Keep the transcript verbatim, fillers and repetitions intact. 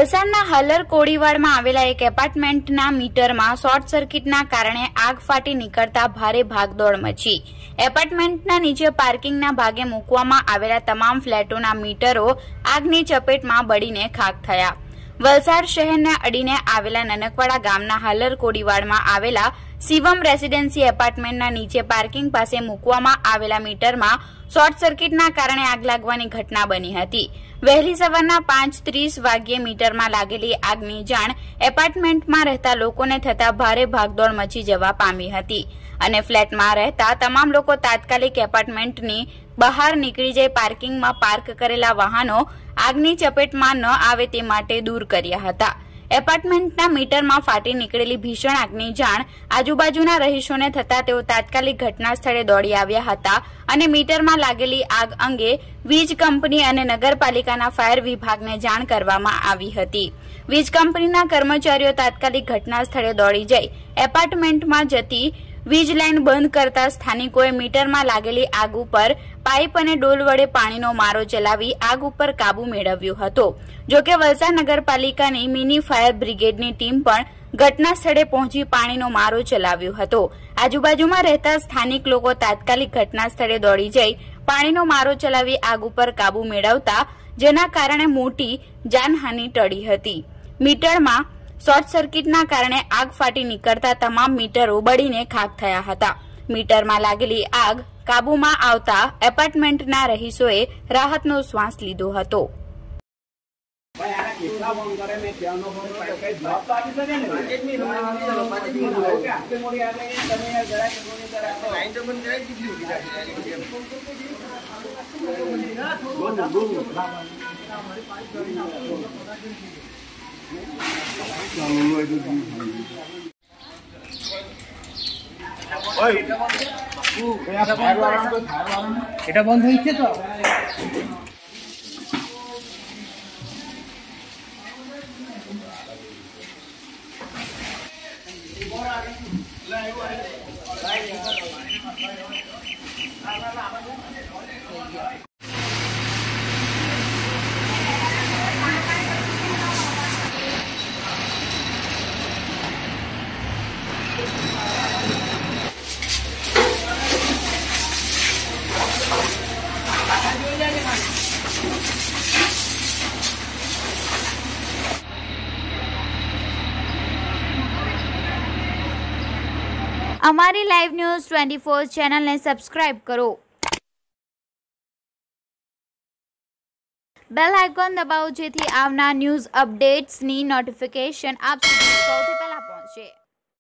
વલસાડના હલર કોડીવાડમાં આવેલા એક એપાર્ટમેન્ટના મીટરમાં શોર્ટ સર્કિટના કારણે આગ ફાટી નીકળતા ભારે ભાગદોડ મચી। એપાર્ટમેન્ટના નીચે પાર્કિંગના ભાગે મૂકવામાં આવેલા તમામ ફ્લેટોના મીટરો આગની ચપેટમાં બળીને ખાખ થયા। વલસાડ શહેરને અડીને આવેલા નનકવાડા ગામના હલર કોડીવાડમાં આવેલા શિવમ રેસીડેન્સી એપાર્ટમેન્ટના નીચે પાર્કિંગ પાસે મૂકવામાં આવેલા મીટરમાં શોર્ટ સર્કિટના કારણે આગ લાગવાની ઘટના બની હતી। વહેલી સવારના પાંચ ત્રીસ વાગ્યે મીટરમાં લાગેલી આગની જાણ એપાર્ટમેન્ટમાં રહેતા લોકોને થતા ભારે ભાગદોડ મચી જવા પામી હતી અને ફ્લેટમાં રહેતા તમામ લોકો તાત્કાલિક એપાર્ટમેન્ટની બહાર નીકળી જઈ પાર્કિંગમાં પાર્ક કરેલા વાહનો આગની ચપેટમાં ન આવે તે માટે દૂર કર્યા હતા। એપાર્ટમેન્ટના મીટરમાં ફાટી નીકળેલી ભીષણ આગની જાણ આજુબાજુના રહીશોને થતા તેઓ તાત્કાલિક ઘટના સ્થળે દોડી આવ્યા હતા અને મીટરમાં લાગેલી આગ અંગે વીજ કંપની અને નગરપાલિકાના ફાયર વિભાગને જાણ કરવામાં આવી હતી। વીજ કંપનીના કર્મચારીઓ તાત્કાલિક ઘટના સ્થળે દોડી જઈ એપાર્ટમેન્ટમાં જતી વીજ લાઇન બંધ કરતા સ્થાનિકોએ મીટરમાં લાગેલી આગ ઉપર પાઇપ અને ડોલ વડે પાણીનો મારો ચલાવી આગ ઉપર કાબુ મેળવ્યો હતો। જો કે વલસાડ નગરપાલિકાની મિની ફાયર બ્રિગેડની ટીમ પણ ઘટના સ્થળે પહોંચી પાણીનો મારો ચલાવ્યો હતો। આજુબાજુમાં રહેતા સ્થાનિક લોકો તાત્કાલિક ઘટના સ્થળે દોડી જઈ પાણીનો મારો ચલાવી આગ ઉપર કાબુ મેળવતા જેના કારણે મોટી જાનહાનિ ટળી હતી। મીટરમાં શોર્ટ સર્કિટના કારણે આગ ફાટી નીકળતા તમામ મીટરો બળીને ખાખ થયા હતા। મીટરમાં લાગેલી આગ કાબુમાં આવતા એપાર્ટમેન્ટના રહીશોએ રાહતનો શ્વાસ લીધો હતો। এটা বন্ধ হয়েছে তো અમારી લાઈવ ન્યૂઝ ટ્વેન્ટી ફોર ચેનલને સબસ્ક્રાઇબ કરો, બેલ આઇકોન દબાવો જેથી આવનાર ન્યૂઝ અપડેટ્સની નોટિફિકેશન આપ સુધી સૌથી પહેલા